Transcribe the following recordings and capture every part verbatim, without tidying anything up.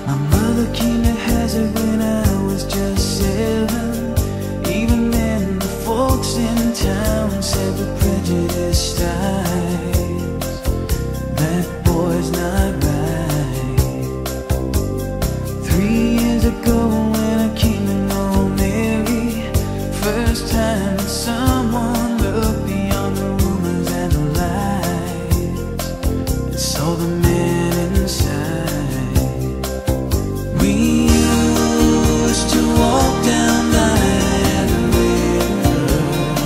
My mother came to Hazard when I was just seven. Even then the folks in town said with prejudiced eyes, that boy's not right. Three years ago when I came to know Mary, first time that someone looked beyond the rumors and the lies and saw the man inside. We used to walk down by the river.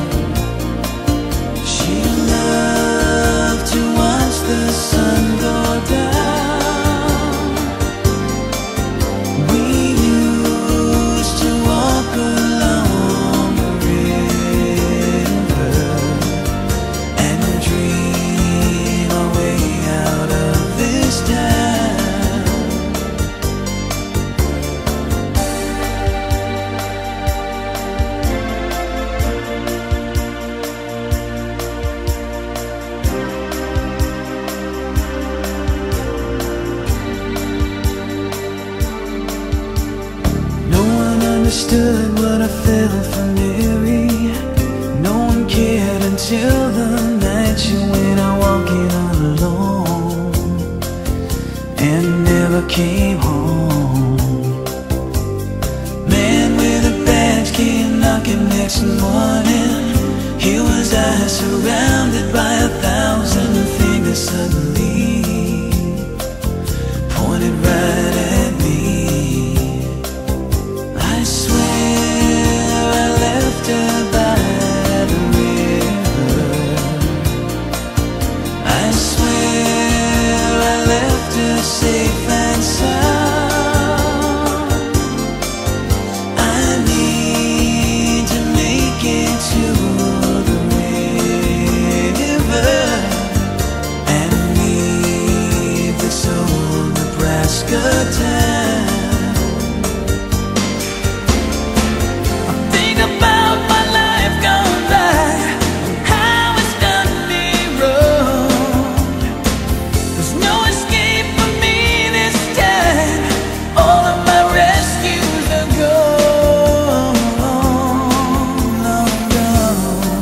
She loved to watch the sun go down. We used to walk along the river and dream our way out of this town. No one understood what I felt for Mary. No one cared until the night she went out walking all alone and never came home. Man with a badge came knocking next morning. Here was I surrounded by a thousand fingers suddenly pointed right at me. I swear I left her by the river. I swear I left her safe and sound. I need to make it to the river and leave this old Nebraska town. Think about my life gone by, how it's done me wrong. There's no escape for me this time. All of my rescues are gone, long gone.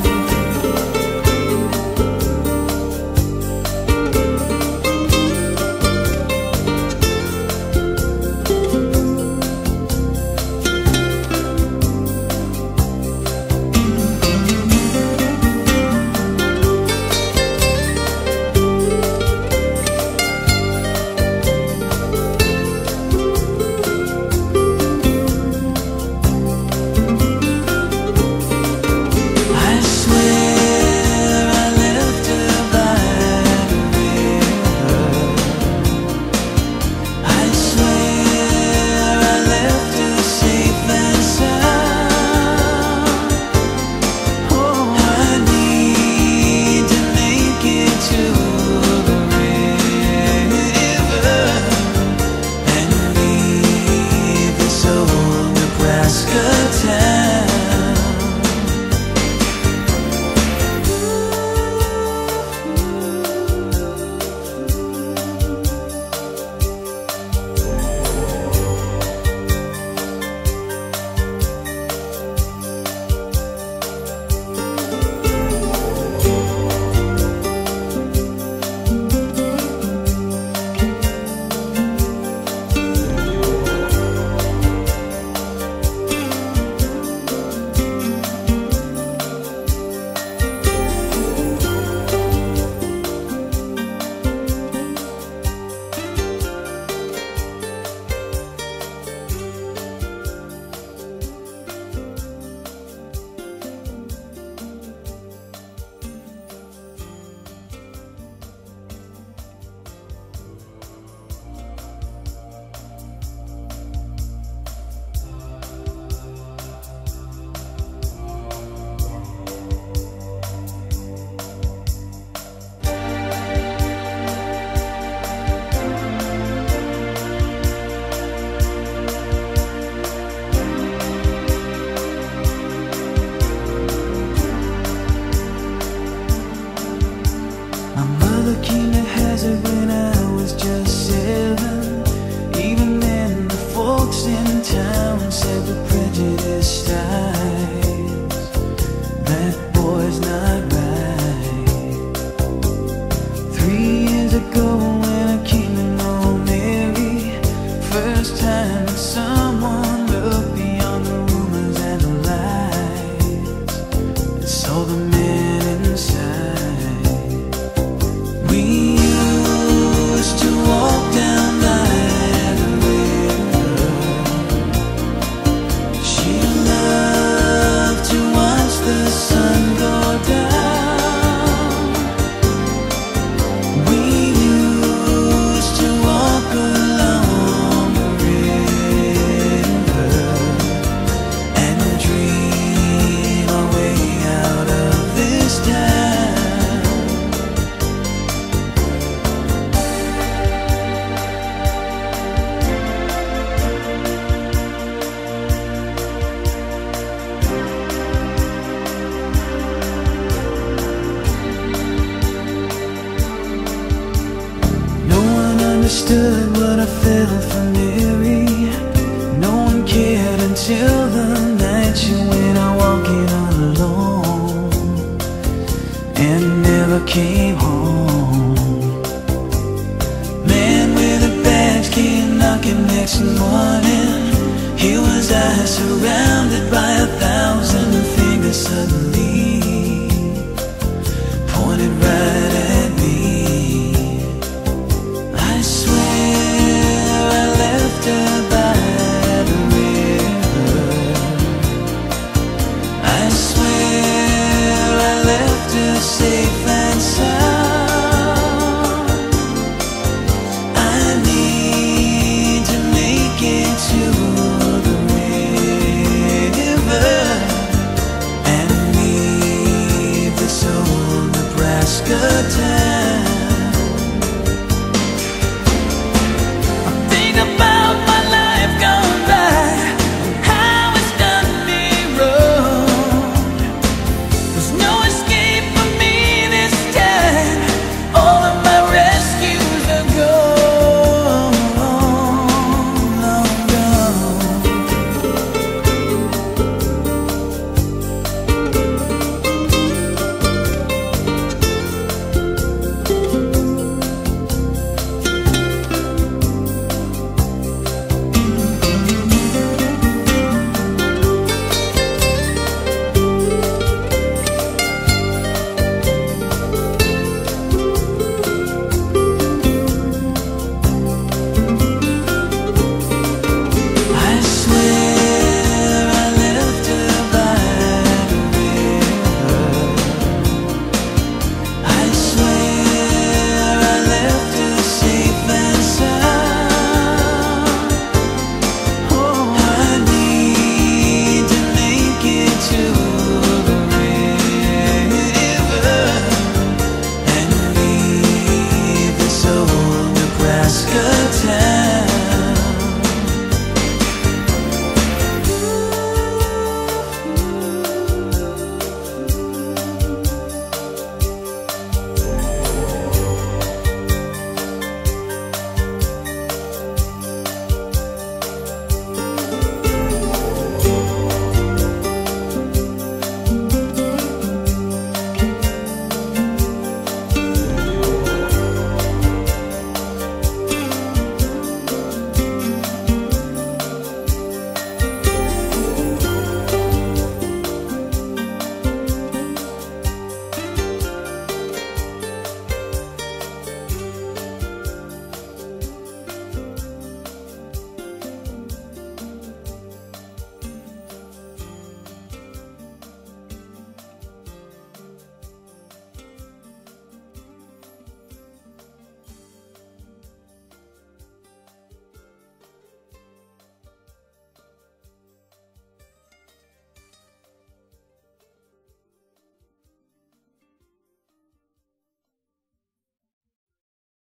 I felt for Mary. No one cared until the night she went out walking all alone and never came home. Man with a badge came knocking next morning. Here was I surrounded